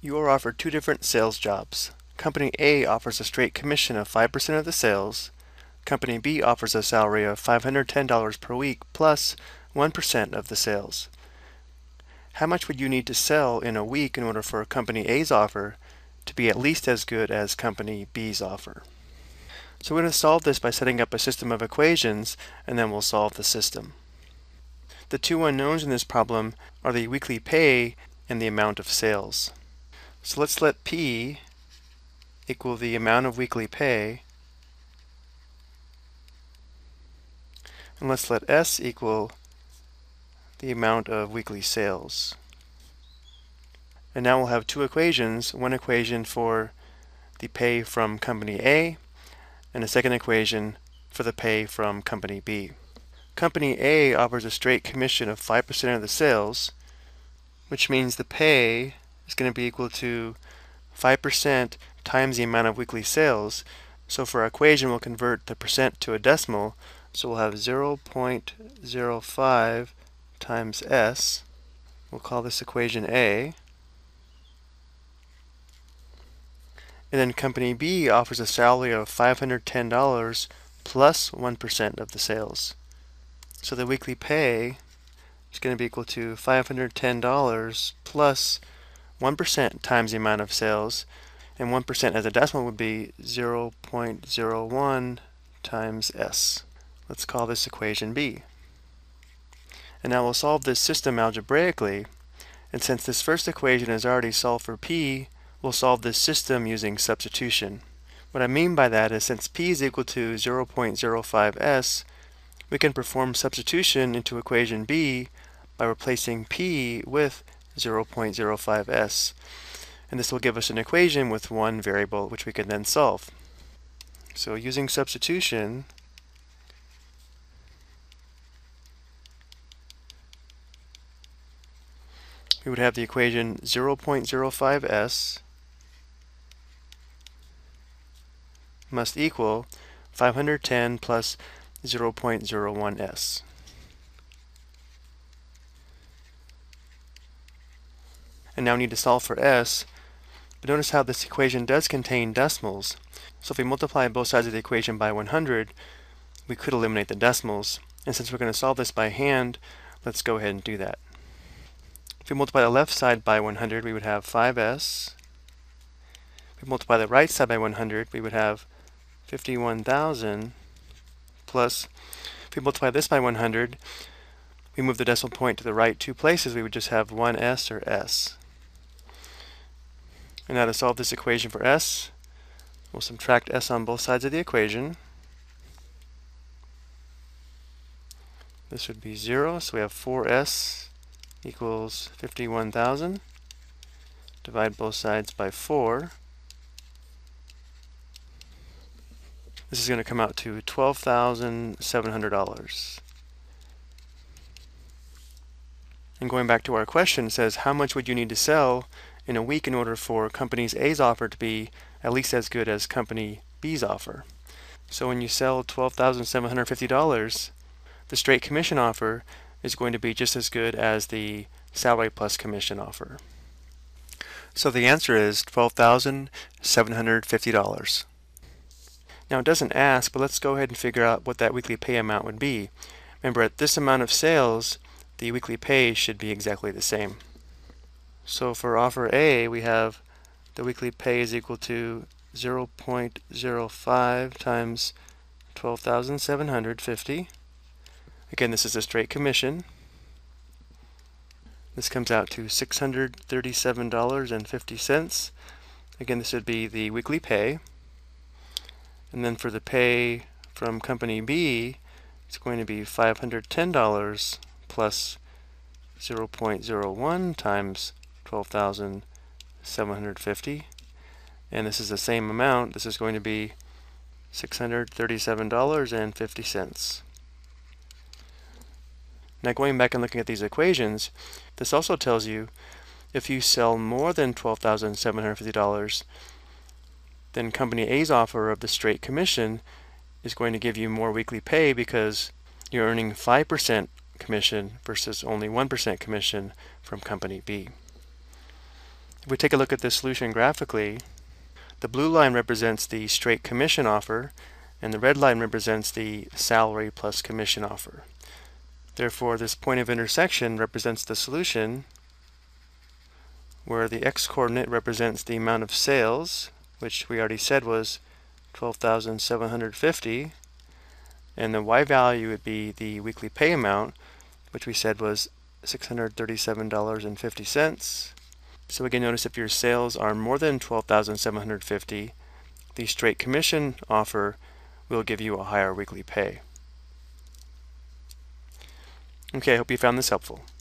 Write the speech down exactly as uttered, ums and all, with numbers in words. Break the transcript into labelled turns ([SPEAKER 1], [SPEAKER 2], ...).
[SPEAKER 1] You are offered two different sales jobs. Company A offers a straight commission of five percent of the sales. Company B offers a salary of five hundred ten dollars per week plus one percent of the sales. How much would you need to sell in a week in order for Company A's offer to be at least as good as Company B's offer? So we're going to solve this by setting up a system of equations, and then we'll solve the system. The two unknowns in this problem are the weekly pay and the amount of sales. So let's let P equal the amount of weekly pay, and let's let S equal the amount of weekly sales. And now we'll have two equations, one equation for the pay from Company A, and a second equation for the pay from Company B. Company A offers a straight commission of five percent of the sales, which means the pay is going to be equal to five percent times the amount of weekly sales. So for our equation, we'll convert the percent to a decimal. So we'll have zero point zero five times S. We'll call this equation A. And then Company B offers a salary of five hundred ten dollars plus one percent of the sales. So the weekly pay is going to be equal to five hundred ten dollars plus one percent times the amount of sales. And one percent as a decimal would be zero point zero one times S. Let's call this equation B. And now we'll solve this system algebraically. And since this first equation is already solved for P, we'll solve this system using substitution. What I mean by that is since P is equal to zero point zero five S, we can perform substitution into equation B by replacing P with zero point zero five S. And this will give us an equation with one variable which we can then solve. So using substitution, we would have the equation zero point zero five S must equal five hundred ten plus zero point zero one S. And now we need to solve for S, but notice how this equation does contain decimals. So if we multiply both sides of the equation by one hundred, we could eliminate the decimals. And since we're going to solve this by hand, let's go ahead and do that. If we multiply the left side by one hundred, we would have five S. If we multiply the right side by one hundred, we would have fifty-one thousand plus, if we multiply this by one hundred, we move the decimal point to the right two places, we would just have one S or S. And now to solve this equation for S, we'll subtract S on both sides of the equation. This would be zero, so we have four S equals fifty-one thousand. Divide both sides by four. This is going to come out to twelve thousand seven hundred dollars. And going back to our question, it says how much would you need to sell in a week in order for Company A's offer to be at least as good as Company B's offer? So when you sell twelve thousand seven hundred fifty dollars, the straight commission offer is going to be just as good as the salary plus commission offer. So the answer is twelve thousand seven hundred fifty dollars. Now it doesn't ask, but let's go ahead and figure out what that weekly pay amount would be. Remember, at this amount of sales, the weekly pay should be exactly the same. So for offer A, we have the weekly pay is equal to zero point zero five times twelve thousand seven hundred fifty. Again, this is a straight commission. This comes out to six hundred thirty-seven dollars and fifty cents. Again, this would be the weekly pay. And then for the pay from Company B, it's going to be five hundred ten dollars plus zero point zero one times twelve thousand seven hundred fifty. And this is the same amount. This is going to be six hundred thirty-seven dollars and fifty cents. Now going back and looking at these equations, this also tells you if you sell more than twelve thousand seven hundred fifty dollars, then Company A's offer of the straight commission is going to give you more weekly pay because you're earning five percent commission versus only one percent commission from Company B. If we take a look at this solution graphically, the blue line represents the straight commission offer, and the red line represents the salary plus commission offer. Therefore, this point of intersection represents the solution, where the x-coordinate represents the amount of sales, which we already said was twelve thousand seven hundred fifty, and the y value would be the weekly pay amount, which we said was six hundred thirty-seven dollars and fifty cents. So again, notice if your sales are more than twelve thousand seven hundred fifty, the straight commission offer will give you a higher weekly pay. Okay, I hope you found this helpful.